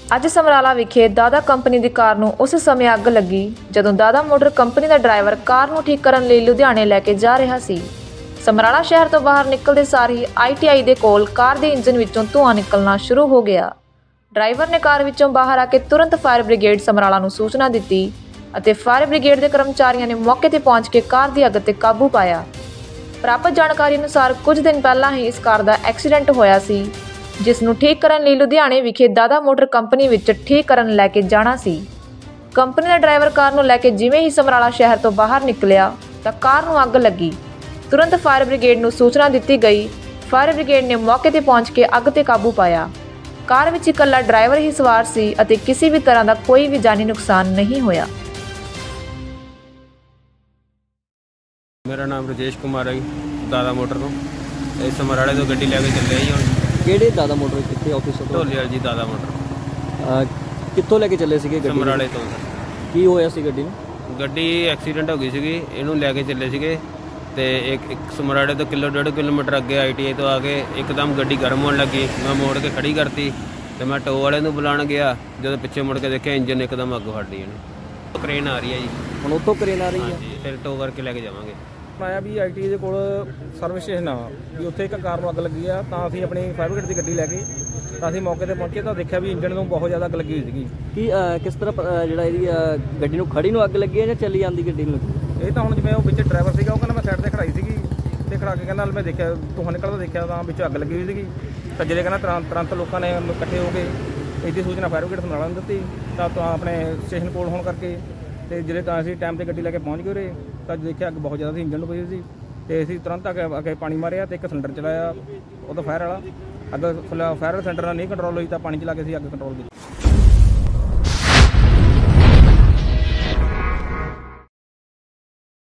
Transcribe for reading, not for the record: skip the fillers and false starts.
ਅੱਜ ਸਮਰਾਲਾ ਵਿਖੇ ਦਾਦਾ ਕੰਪਨੀ ਦੀ ਕਾਰ ਨੂੰ ਉਸ ਸਮੇਂ ਅੱਗ ਲੱਗੀ ਜਦੋਂ ਦਾਦਾ ਮੋਟਰ ਕੰਪਨੀ ਦਾ ਡਰਾਈਵਰ ਕਾਰ ਨੂੰ ਠੀਕ ਕਰਨ ਲਈ ਲੁਧਿਆਣੇ ਲੈ ਕੇ ਜਾ ਰਿਹਾ ਸੀ। ਸਮਰਾਲਾ ਸ਼ਹਿਰ ਤੋਂ ਬਾਹਰ ਨਿਕਲਦੇ ਸਾਰ ਹੀ ITI ਦੇ ਕੋਲ ਕਾਰ ਦੇ ਇੰਜਨ ਵਿੱਚੋਂ ਧੂੰਆਂ ਨਿਕਲਣਾ ਸ਼ੁਰੂ ਹੋ ਗਿਆ। ਡਰਾਈਵਰ ਨੇ ਕਾਰ ਵਿੱਚੋਂ ਬਾਹਰ ਆ ਕੇ ਤੁਰੰਤ ਫਾਇਰ ਬ੍ਰਿਗੇਡ ਸਮਰਾਲਾ ਨੂੰ ਸੂਚਨਾ ਦਿੱਤੀ ਅਤੇ ਫਾਇਰ ਬ੍ਰਿਗੇਡ ਦੇ ਕਰਮਚਾਰੀਆਂ ਨੇ ਮੌਕੇ ਤੇ ਪਹੁੰਚ ਕੇ ਕਾਰ ਦੀ ਅੱਗ ਤੇ ਕਾਬੂ ਪਾਇਆ। ਪ੍ਰਾਪਤ ਜਾਣਕਾਰੀ ਅਨੁਸਾਰ ਕੁਝ ਦਿਨ ਪਹਿਲਾਂ ਹੀ ਇਸ ਕਾਰ ਦਾ ਐਕਸੀਡੈਂਟ ਹੋਇਆ ਸੀ, ਜਿਸ ਨੂੰ ਠੀਕ ਕਰਨ ਲਈ ਲੁਧਿਆਣੇ ਵਿਖੇ ਦਾਦਾ ਮੋਟਰ ਕੰਪਨੀ ਵਿੱਚ ਠੀਕ ਕਰਨ ਲੈ ਕੇ ਜਾਣਾ ਸੀ। ਕੰਪਨੀ ਦਾ ਡਰਾਈਵਰ ਕਾਰ ਨੂੰ ਲੈ ਕੇ ਜਿਵੇਂ ਹੀ ਸਮਰਾਲਾ ਸ਼ਹਿਰ ਤੋਂ ਬਾਹਰ ਨਿਕਲਿਆ ਤਾਂ ਕਾਰ ਨੂੰ ਅੱਗ ਲੱਗੀ। ਤੁਰੰਤ ਫਾਇਰ ਬ੍ਰਿਗੇਡ ਨੂੰ ਸੂਚਨਾ ਦਿੱਤੀ ਗਈ। ਫਾਇਰ ਬ੍ਰਿਗੇਡ ਨੇ ਮੌਕੇ ਤੇ ਪਹੁੰਚ ਕੇ ਅੱਗ ਤੇ ਕਾਬੂ ਪਾਇਆ। ਕਾਰ ਵਿੱਚ ਇਕੱਲਾ ਡਰਾਈਵਰ ਹੀ ਸਵਾਰ ਸੀ ਅਤੇ ਕਿਸੇ ਵੀ ਤਰ੍ਹਾਂ ਦਾ ਕੋਈ ਵੀ ਜਾਨੀ ਨੁਕਸਾਨ ਨਹੀਂ ਹੋਇਆ। मेरा नाम राजेश कुमार है, दादा मोटर तो समराले तो गड्डी लैके चले जी हम। ਕਿਹੜੇ ਦਾਦਾ ਮੋਟਰ ਕਿੱਥੇ ਆਫਿਸ ਤੋਂ? ਢੋਲੀਵਾਲ ਜੀ ਦਾਦਾ मोटर ਕਿੱਥੋਂ ਲੈ ਕੇ ਚੱਲੇ ਸੀਗੇ ਗੱਡੀ? ਸਮਰਾਲੇ ਤੋਂ। ਕੀ ਹੋਇਆ ਸੀ ਗੱਡੀ ਨੂੰ? ਗੱਡੀ ਐਕਸੀਡੈਂਟ ਹੋ ਗਈ ਸੀਗੀ, ਇਹਨੂੰ ਲੈ ਕੇ ਚੱਲੇ ਸੀਗੇ ਤੇ ਇੱਕ ਸਮਰਾਲੇ ਤੋਂ 1.5 ਕਿਲੋਮੀਟਰ ਅੱਗੇ ITI ਤੋਂ ਆ ਕੇ ਇੱਕਦਮ ਗੱਡੀ ਗਰਮ ਹੋਣ ਲੱਗੀ। ਮੈਂ ਮੋੜ ਕੇ ਖੜੀ ਕਰਤੀ ਤੇ ਮੈਂ ਟੋ ਵਾਲੇ ਨੂੰ ਬੁਲਾਉਣ ਗਿਆ। ਜਦੋਂ ਪਿੱਛੇ ਮੁੜ ਕੇ ਦੇਖਿਆ ਇੰਜਨ ਇੱਕਦਮ ਅੱਗ ਫੜ ਲਈ ਇਹਨੇ। ਕ੍ਰੇਨ ਆ ਰਹੀ ਹੈ ਜੀ, ਹੁਣ ਉੱਥੋਂ ਕਰੇਨ ਆ ਰਹੀ ਹੈ? ਹਾਂਜੀ, ਫਿਰ ਟੋ ਕਰਕੇ ਲੈ ਕੇ ਜਾਵਾਂਗੇ। ਆਇਆ ਵੀ ITI ਦੇ ਕੋਲ ਸਰਵਿਸ ਸਟੇਸ਼ਨ ਆ ਵੀ ਉੱਥੇ ਇੱਕ ਕਾਰ ਨੂੰ ਅੱਗ ਲੱਗੀ ਆ, ਤਾਂ ਅਸੀਂ ਆਪਣੀ ਫਾਇਰ ਬ੍ਰਿਗੇਡ ਦੀ ਗੱਡੀ ਲੈ ਕੇ ਤਾਂ ਅਸੀਂ ਮੌਕੇ ਤੇ ਪਹੁੰਚੇ ਤਾਂ ਦੇਖਿਆ ਵੀ ਇੰਜਨ ਨੂੰ ਬਹੁਤ ਜ਼ਿਆਦਾ ਅੱਗ ਲੱਗੀ ਹੋਈ ਸੀਗੀ। ਕੀ ਕਿਸ ਤਰ੍ਹਾਂ ਜਿਹੜਾ ਇਹਦੀ ਗੱਡੀ ਨੂੰ ਖੜੀ ਨੂੰ ਅੱਗ ਲੱਗੀ ਹੈ ਜਾਂ ਚੱਲੀ ਜਾਂਦੀ ਗੱਡੀ ਨੂੰ ਲੱਗੀ? ਇਹ ਤਾਂ ਹੁਣ ਜਿਵੇਂ ਉਹ ਵਿੱਚ ਡਰਾਈਵਰ ਸੀਗਾ, ਉਹ ਕਹਿੰਦਾ ਮੈਂ ਸਾਈਡ ਤੇ ਖੜਾਈ ਸੀਗੀ ਤੇ ਖੜਾ ਕੇ ਕਹਿੰਦਾ ਮੈਂ ਦੇਖਿਆ ਧੂੰਆਂ ਨਿਕਲਦਾ ਦੇਖਿਆ ਤਾਂ ਵਿੱਚ ਅੱਗ ਲੱਗੀ ਹੋਈ ਸੀਗੀ। ਤਾਂ ਜਿਹੜੇ ਕਹਿੰਦਾ ਤੁਰੰਤ ਲੋਕਾਂ ਨੇ ਇਕੱਠੇ ਹੋ ਕੇ ਇਹਦੀ ਸੂਚਨਾ ਫਾਇਰ ਬ੍ਰਿਗੇਡ ਸਮਰਾਲਾ ਨੂੰ ਦਿੱਤੀ ਤਾਂ ਆਪਣੇ ਸਟੇਸ਼ਨ ਕੋਲ ਹੋਣ ਕਰਕੇ ਤੇ ਜਿਹੜੇ ਤਾਂ ਅਸੀਂ ਟਾਈਮ ਤੇ ਗੱਡੀ ਲੈ ਕੇ ਪਹੁੰਚ ਗਏ ਉਰੇ ਤਾਂ ਦੇਖਿਆ ਅੱਗ ਬਹੁਤ ਜ਼ਿਆਦਾ ਸੀ, ਇੰਜਨ ਨੂੰ ਪਈ ਸੀ ਤੇ ਅਸੀਂ ਤੁਰੰਤ ਆ ਕੇ ਪਾਣੀ ਮਾਰਿਆ ਤੇ ਇੱਕ ਸਿਲੰਡਰ ਚਲਾਇਆ ਉਹ ਤਾਂ ਫਾਇਰ ਵਾਲਾ। ਅੱਗ ਫਾਇਰ ਸਿਲੰਡਰ ਨਾਲ ਨਹੀਂ ਕੰਟਰੋਲ ਹੋਈ ਤਾਂ ਪਾਣੀ ਚਲਾ ਕੇ ਅਸੀਂ ਅੱਗ ਕੰਟਰੋਲ ਕੀਤੀ।